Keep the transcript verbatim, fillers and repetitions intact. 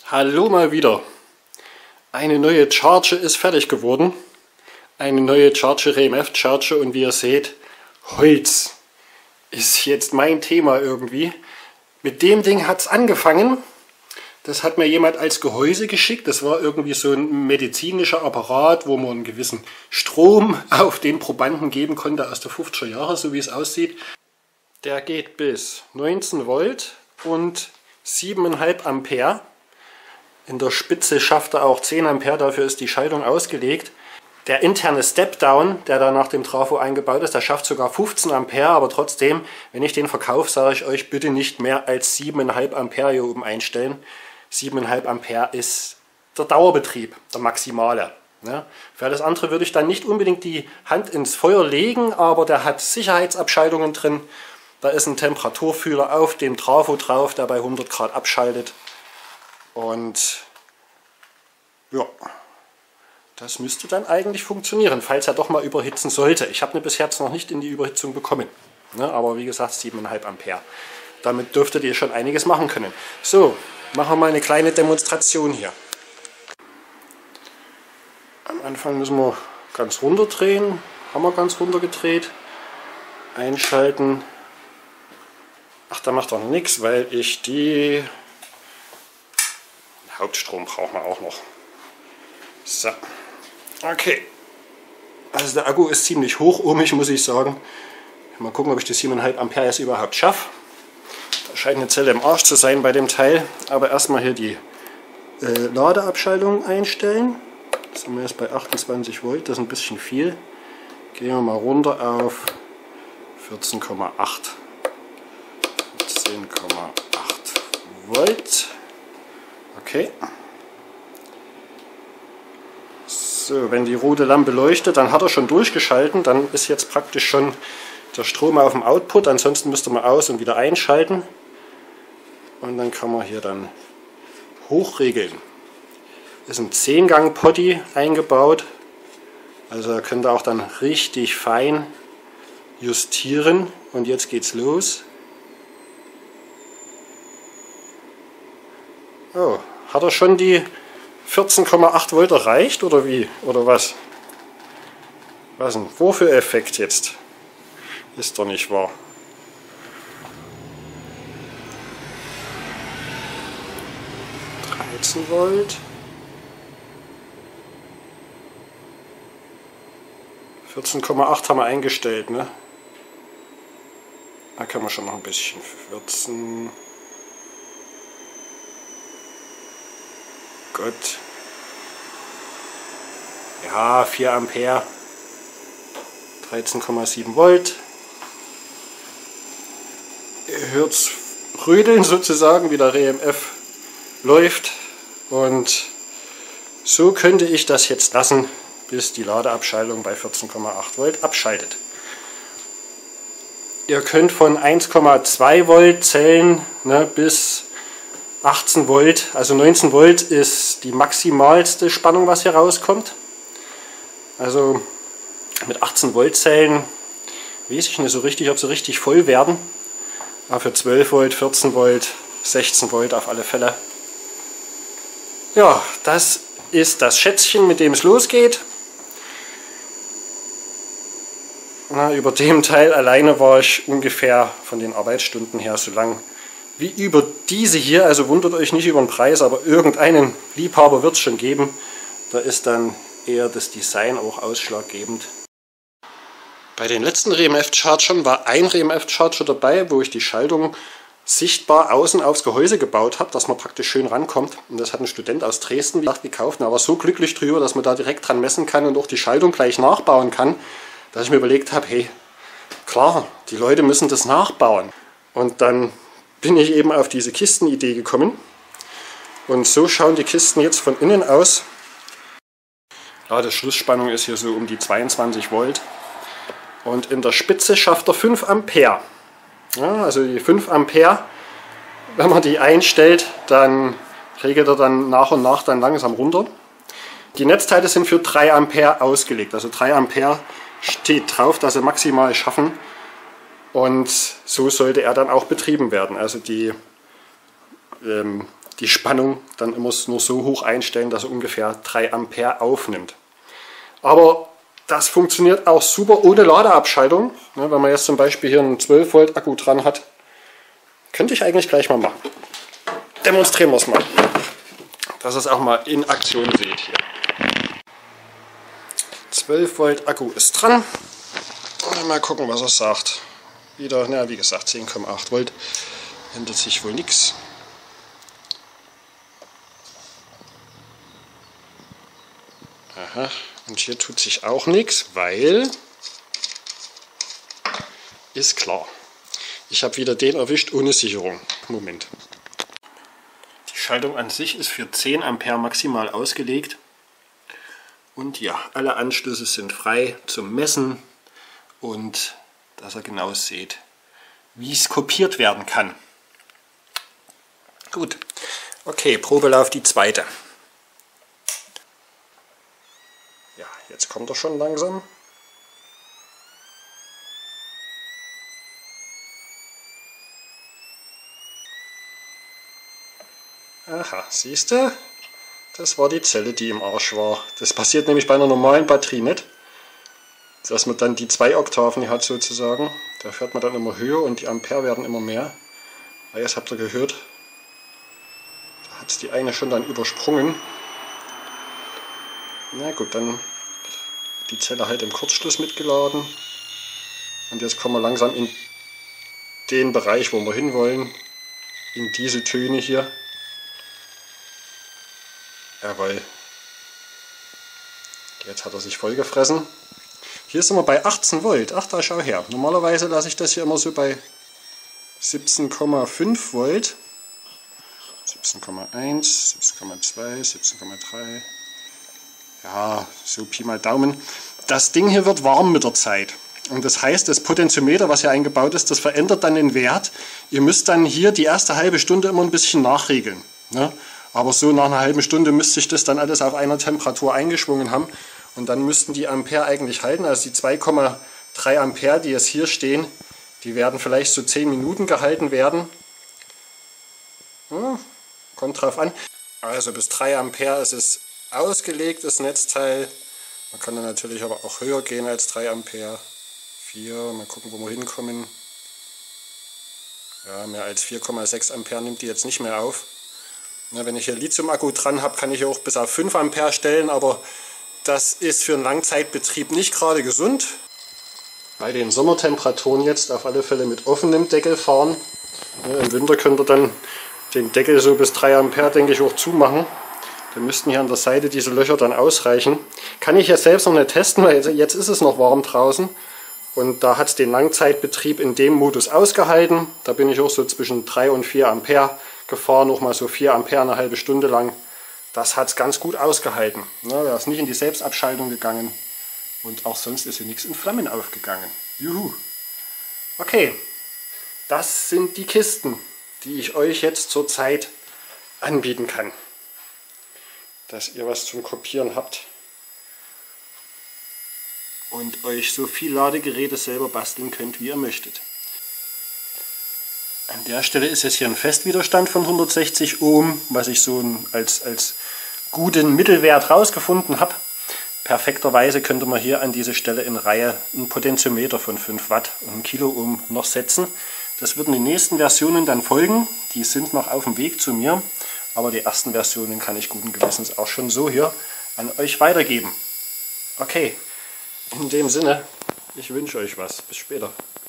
Hallo mal wieder. Eine neue Charge ist fertig geworden. Eine neue Charge, R E M F Charge, und wie ihr seht, Holz ist jetzt mein Thema irgendwie. Mit dem Ding hat es angefangen. Das hat mir jemand als Gehäuse geschickt. Das war irgendwie so ein medizinischer Apparat, wo man einen gewissen Strom auf den Probanden geben konnte aus der fünfziger Jahre, so wie es aussieht. Der geht bis neunzehn Volt und sieben Komma fünf Ampere. In der Spitze schafft er auch zehn Ampere, dafür ist die Schaltung ausgelegt. Der interne Step-Down, der da nach dem Trafo eingebaut ist, der schafft sogar fünfzehn Ampere, aber trotzdem, wenn ich den verkaufe, sage ich euch, bitte nicht mehr als sieben Komma fünf Ampere hier oben einstellen. sieben Komma fünf Ampere ist der Dauerbetrieb, der maximale. Ja, für alles andere würde ich dann nicht unbedingt die Hand ins Feuer legen, aber der hat Sicherheitsabschaltungen drin. Da ist ein Temperaturfühler auf dem Trafo drauf, der bei hundert Grad abschaltet. Und ja, das müsste dann eigentlich funktionieren, falls er doch mal überhitzen sollte. Ich habe ihn bis jetzt noch nicht in die Überhitzung bekommen. Ne, aber wie gesagt, sieben Komma fünf Ampere. Damit dürftet ihr schon einiges machen können. So, machen wir mal eine kleine Demonstration hier. Am Anfang müssen wir ganz runter drehen. Haben wir ganz runter gedreht. Einschalten. Ach, da macht doch nichts, weil ich die Hauptstrom brauchen wir auch noch. So. Okay. Also der Akku ist ziemlich hochohmig, muss ich sagen. Mal gucken, ob ich die sieben Komma fünf Ampere jetzt überhaupt schaffe. Da scheint eine Zelle im Arsch zu sein bei dem Teil. Aber erstmal hier die äh, Ladeabschaltung einstellen. Das sind wir jetzt bei achtundzwanzig Volt, das ist ein bisschen viel. Gehen wir mal runter auf vierzehn Komma acht. vierzehn Komma acht Volt. Okay. So, wenn die rote Lampe leuchtet, dann hat er schon durchgeschalten. Dann ist jetzt praktisch schon der Strom auf dem Output. Ansonsten müsste man aus und wieder einschalten. Und dann kann man hier dann hochregeln. Ist ein zehn Gang Potty eingebaut. Also da könnt ihr auch dann richtig fein justieren. Und jetzt geht's los. Oh, hat er schon die vierzehn Komma acht Volt erreicht oder wie? Oder was? Was denn? Wofür Effekt jetzt? Ist doch nicht wahr. dreizehn Volt. vierzehn Komma acht haben wir eingestellt, ne? Da kann man schon noch ein bisschen. vierzehn. Gut. Ja, vier Ampere. dreizehn Komma sieben Volt. Ihr hört es rödeln sozusagen, wie der R E M F läuft. Und so könnte ich das jetzt lassen, bis die Ladeabschaltung bei vierzehn Komma acht Volt abschaltet. Ihr könnt von eins Komma zwei Volt Zellen, ne, bis achtzehn Volt, also neunzehn Volt ist die maximalste Spannung, was hier rauskommt. Also mit achtzehn Volt Zellen weiß ich nicht so richtig, ob sie richtig voll werden. Aber für zwölf Volt, vierzehn Volt, sechzehn Volt auf alle Fälle. Ja, das ist das Schätzchen, mit dem es losgeht. Na, über dem Teil alleine war ich ungefähr von den Arbeitsstunden her so lang wie über diese hier. Also wundert euch nicht über den Preis, aber irgendeinen Liebhaber wird es schon geben. Da ist dann eher das Design auch ausschlaggebend. Bei den letzten R E M F Chargern war ein R E M F Charger dabei, wo ich die Schaltung sichtbar außen aufs Gehäuse gebaut habe, dass man praktisch schön rankommt. Und das hat ein Student aus Dresden gekauft. Und er war so glücklich drüber, dass man da direkt dran messen kann und auch die Schaltung gleich nachbauen kann, dass ich mir überlegt habe, hey, klar, die Leute müssen das nachbauen. Und dann bin ich eben auf diese Kistenidee gekommen. Und so schauen die Kisten jetzt von innen aus. Ja, die Schlussspannung ist hier so um die zweiundzwanzig Volt. Und in der Spitze schafft er fünf Ampere. Ja, also die fünf Ampere, wenn man die einstellt, dann regelt er dann nach und nach dann langsam runter. Die Netzteile sind für drei Ampere ausgelegt. Also drei Ampere steht drauf, dass sie maximal schaffen. Und so sollte er dann auch betrieben werden. Also die ähm, die Spannung dann immer nur so hoch einstellen, dass er ungefähr drei Ampere aufnimmt. Aber das funktioniert auch super ohne Ladeabschaltung. Wenn man jetzt zum Beispiel hier einen zwölf Volt Akku dran hat, könnte ich eigentlich gleich mal machen. Demonstrieren wir es mal, dass ihr es auch mal in Aktion seht hier. zwölf Volt Akku ist dran. Und mal gucken, was er sagt. Wieder, na wie gesagt, zehn Komma acht Volt. Ändert sich wohl nichts. Aha, und hier tut sich auch nichts, weil, ist klar, ich habe wieder den erwischt ohne Sicherung. Moment. Die Schaltung an sich ist für zehn Ampere maximal ausgelegt. Und ja, alle Anschlüsse sind frei zum Messen und dass ihr genau seht, wie es kopiert werden kann. Gut, okay, Probelauf die zweite. Ja, jetzt kommt er schon langsam. Aha, siehst du? Das war die Zelle, die im Arsch war. Das passiert nämlich bei einer normalen Batterie nicht. Dass man dann die zwei Oktaven hat sozusagen. Da fährt man dann immer höher und die Ampere werden immer mehr. Ah, jetzt habt ihr gehört. Da hat es die eine schon dann übersprungen. Na gut, dann die Zelle halt im Kurzschluss mitgeladen. Und jetzt kommen wir langsam in den Bereich, wo wir hinwollen. In diese Töne hier. Jawohl. Jetzt hat er sich vollgefressen. Hier sind wir bei achtzehn Volt. Ach, da schau her. Normalerweise lasse ich das hier immer so bei siebzehn Komma fünf Volt. siebzehn Komma eins, siebzehn Komma zwei, siebzehn Komma drei. Ja, so Pi mal Daumen. Das Ding hier wird warm mit der Zeit. Und das heißt, das Potentiometer, was hier eingebaut ist, das verändert dann den Wert. Ihr müsst dann hier die erste halbe Stunde immer ein bisschen nachregeln. Ne? Aber so nach einer halben Stunde müsste sich das dann alles auf einer Temperatur eingeschwungen haben. Und dann müssten die Ampere eigentlich halten. Also die zwei Komma drei Ampere, die jetzt hier stehen, die werden vielleicht so zehn Minuten gehalten werden. Ja, kommt drauf an. Also bis drei Ampere ist es ausgelegt, das Netzteil. Man kann dann natürlich aber auch höher gehen als drei Ampere. vier, mal gucken, wo wir hinkommen. Ja, mehr als vier Komma sechs Ampere nimmt die jetzt nicht mehr auf. Na, wenn ich hier Lithium-Akku dran habe, kann ich auch bis auf fünf Ampere stellen, aber das ist für einen Langzeitbetrieb nicht gerade gesund. Bei den Sommertemperaturen jetzt auf alle Fälle mit offenem Deckel fahren. Ja, im Winter könnt ihr dann den Deckel so bis drei Ampere, denke ich, auch zumachen. Dann müssten hier an der Seite diese Löcher dann ausreichen. Kann ich jetzt selbst noch nicht testen, weil jetzt ist es noch warm draußen. Und da hat es den Langzeitbetrieb in dem Modus ausgehalten. Da bin ich auch so zwischen drei und vier Ampere gefahren, noch mal so vier Ampere eine halbe Stunde lang. Das hat es ganz gut ausgehalten. Ja, da ist nicht in die Selbstabschaltung gegangen. Und auch sonst ist hier nichts in Flammen aufgegangen. Juhu. Okay, das sind die Kisten, die ich euch jetzt zurzeit anbieten kann. Dass ihr was zum Kopieren habt. Und euch so viel Ladegeräte selber basteln könnt, wie ihr möchtet. An der Stelle ist jetzt hier ein Festwiderstand von hundertsechzig Ohm, was ich so als, als guten Mittelwert rausgefunden habe. Perfekterweise könnte man hier an diese Stelle in Reihe einen Potentiometer von fünf Watt und ein Kiloohm noch setzen. Das würden die nächsten Versionen dann folgen. Die sind noch auf dem Weg zu mir. Aber die ersten Versionen kann ich guten Gewissens auch schon so hier an euch weitergeben. Okay, in dem Sinne, ich wünsche euch was. Bis später.